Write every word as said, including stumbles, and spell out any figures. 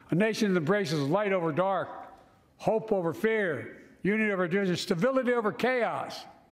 A nation that embraces light over dark, hope over fear, unity over division, stability over chaos.